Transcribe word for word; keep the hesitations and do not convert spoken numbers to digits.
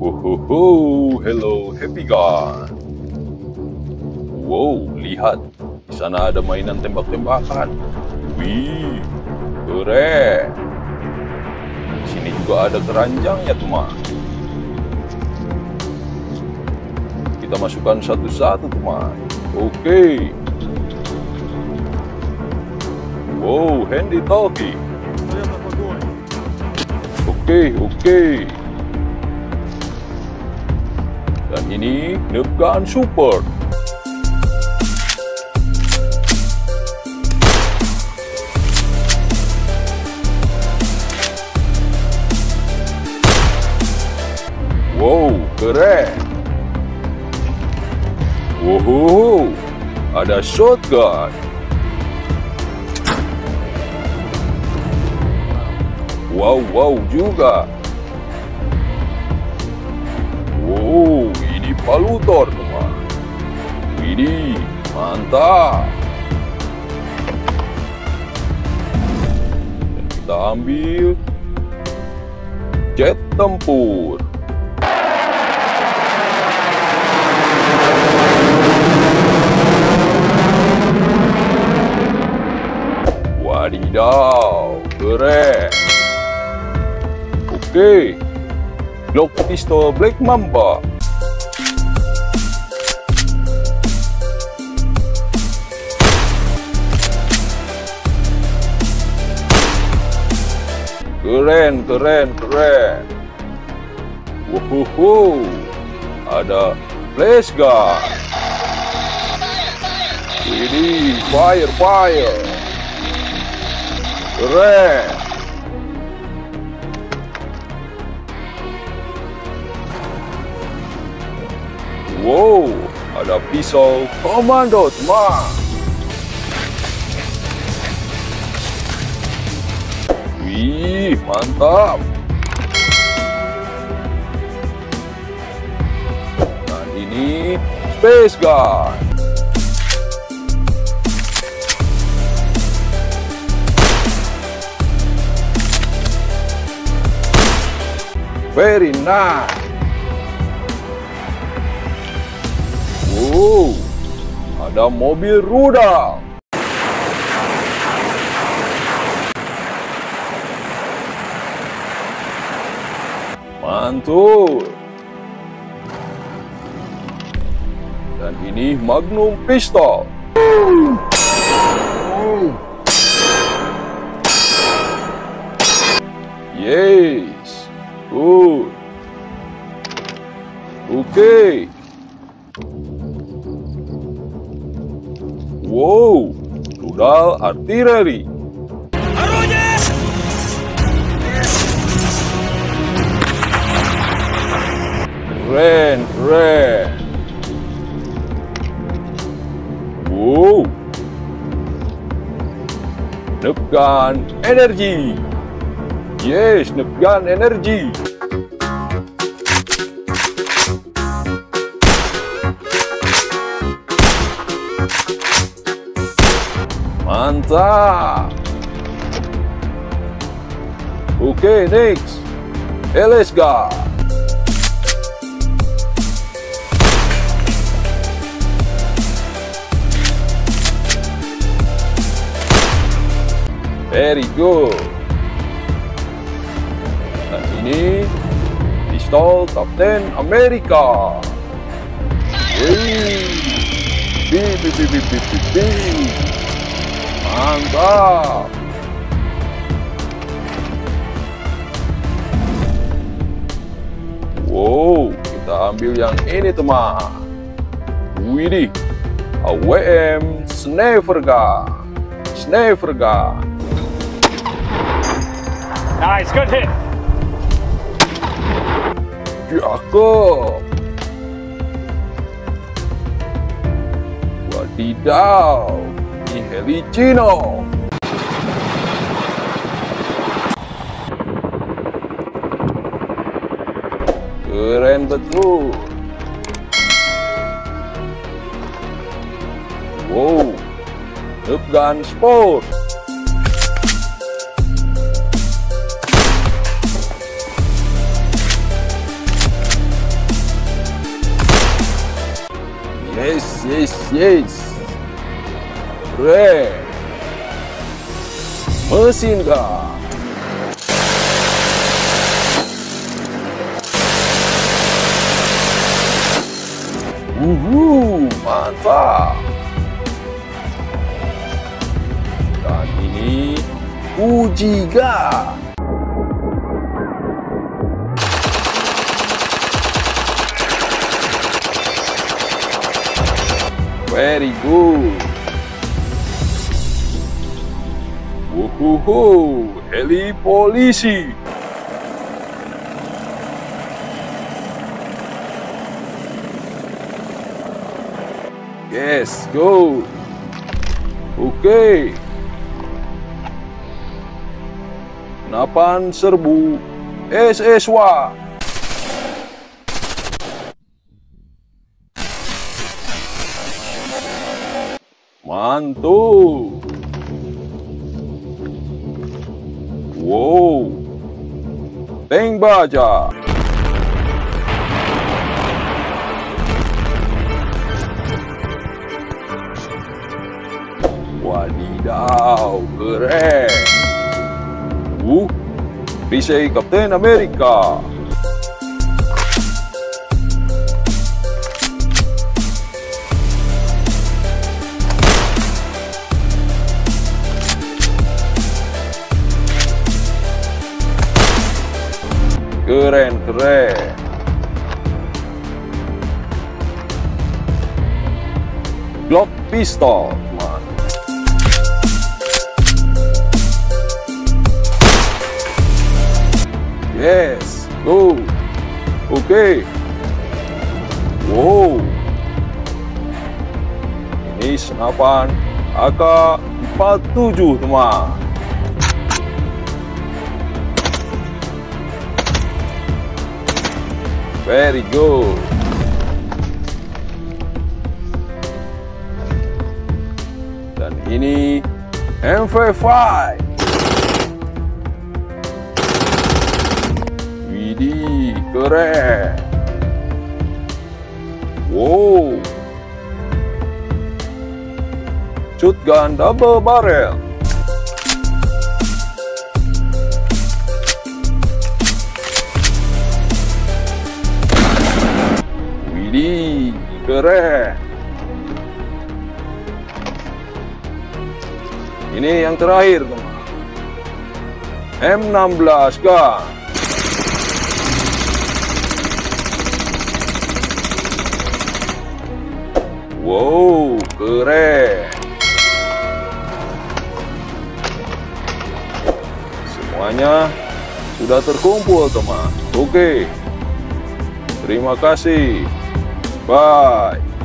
Wohoho, hello happy gun. Wow, lihat. Di sana ada mainan tembak-tembakan. Wih, keren. Di sini juga ada keranjangnya, teman. Kita masukkan satu-satu, teman. Oke. Wow, handy talkie. Oke, oke. Dan ini nerf gun super. Wow, keren. Wow, ada shotgun. Wow, wow juga. Wow, ini palutor, teman. Ini mantap. Dan kita ambil jet tempur. Wadidaw, keren. Oke, Glock pistol Black Mamba. Keren, keren, keren. Wohoho, ada flash gun. Ini fire, fire. Keren. Wow, ada pisau komando, teman. Wih, mantap. Dan ini space gun. Very nice. Wow, ada mobil rudal. Mantul. Dan ini Magnum pistol. Yes, good. Oke. Wow, rudal artileri. Keren, keren. Wow. Nerf gun energi. Yes, nerf gun energi. Mantap. Oke, next. L S gun. Very good. Dan ini pistol Kapten Amerika. Wih, bi bi bi bi bi bi bi. Mantap. Wow, kita ambil yang ini, teman. Widih, A W M Sniper Gun. Sniper Gun. Nice, good hit. Cakep. Wadidaw, ini heli Cino. Keren betul. Wow, Nerf gun sport. Yes, yes. Keren. Mesin gun. Wuhu, mantap. Dan ini uji gas. Very good. Wuhuhu, heli polisi. Yes, go. Oke. Okay. Senapan serbu S S W. Mantul. Wow. Tank baja. Wadidaw, keren. Uh, perisai Kapten Amerika. Keren, keren. Glock pistol, teman. Yes, go. Oke. Okay. Wow. Ini senapan A K empat puluh tujuh, teman. Very good. Dan ini M V lima. Widih, keren. Wow. Shotgun double barrel. Widih, keren. Ini yang terakhir, teman. M enam belas gun. Wow, keren. Semuanya sudah terkumpul, teman. Oke. Terima kasih. Bye.